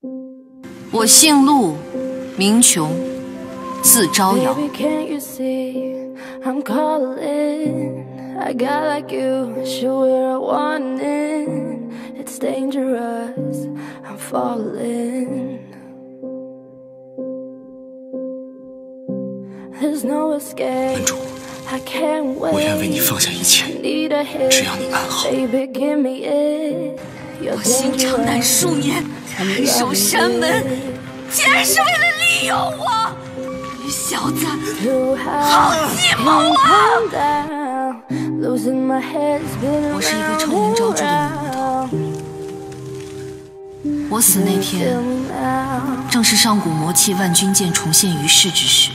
我姓陆，名琼，字招摇。 门主，我愿为你放下一切，只要你安好。 我心长难数年，看守山门，竟然是为了利用我！你小子，好计谋啊！我是一个臭名昭著的女头。我死那天，正是上古魔气万钧剑重现于世之时。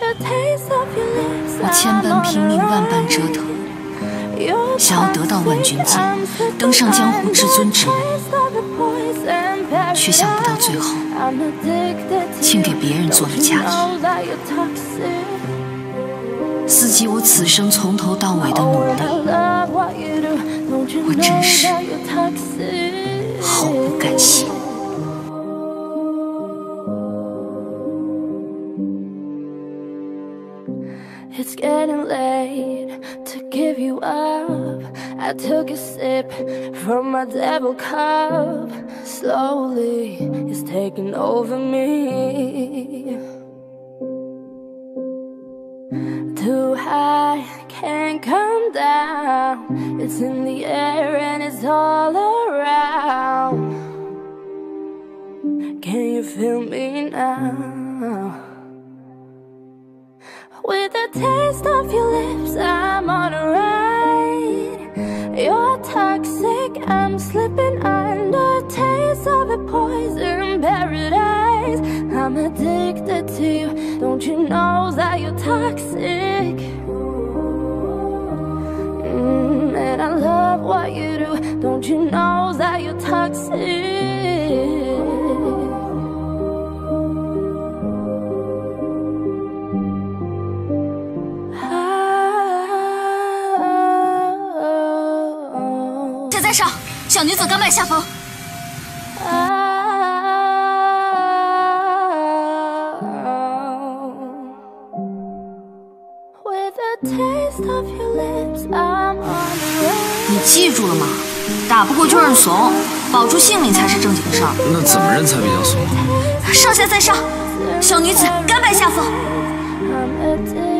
我千般拼命，万般折腾，想要得到万钧剑，登上江湖至尊之位，却想不到最后，竟给别人做了嫁衣。思及我此生从头到尾的努力，我真是毫不甘心。 It's getting late to give you up. I took a sip from my devil cup. Slowly, it's taking over me. Too high, can't come down. It's in the air and it's all around. Can you feel me now? With the taste of your lips, I'm on a ride. You're toxic, I'm slipping under. Taste of a poison paradise. I'm addicted to you. Don't you know that you're toxic? And I love what you do. Don't you know that you're toxic? 在上，小女子甘拜下风。你记住了吗？打不过就认怂，保住性命才是正经事儿。 那怎么认才比较怂？ 上下在上，小女子甘拜下风。